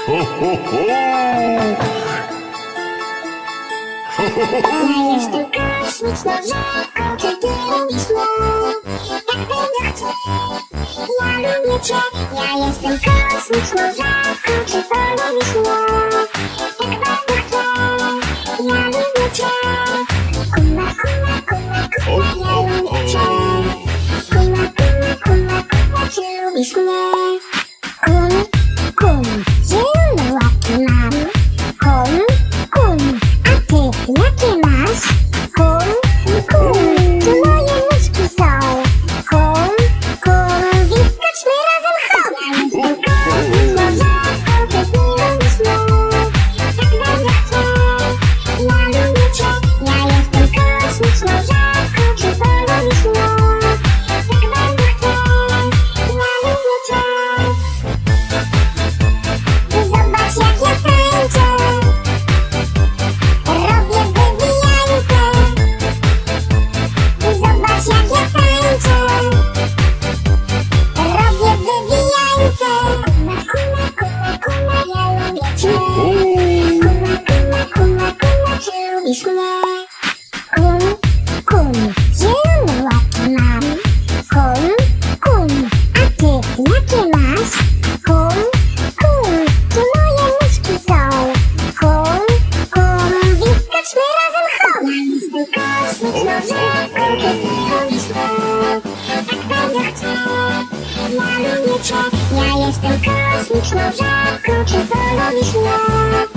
Ho, ho, ho! Ho, ho, ho, ho! Ja jestem kosmiczną żabką, czy ty lubisz mnie? Tak będę chcę, ja lubię cię. Ja jestem kosmiczną żabką, czy polubisz mnie? Tak będę chcę, ja lubię cię. Kuma, kuma, kuma, kuma, ja lubię cię. Kuma, kuma, kuma, kuma, czy lubisz mnie? Kum, kum, zielone łapki mam. Kum, kum, a ty jakie masz? Kum, kum, tu moje nóżki są. Kum, kum, więc skoczmy razem, hop! Ja jestem kosmiczną żabką, czy polubisz mnie? Tak będę chcę, ja lubię cię. Zobacz jak ja tańczę, robię wywijańce. Zobacz jak ja tańczę, robię wywijańce. Kuma, kuma, kuma, kuma, ja lubię cię. Kuma, kuma, kuma, kuma, czy lubisz mnie? Kum, kum, zielone łapki mam. Kum, kum, a ty jakie masz? Kum, kum, tu moje nóżki są. Kum, kum, więc skoczmy razem, hop! Ja jestem kosmiczną żabką, czy ty lubisz mnie? Tak będę chcę, ja lubię cię. Ja jestem kosmiczną żabką, czy polubisz mnie?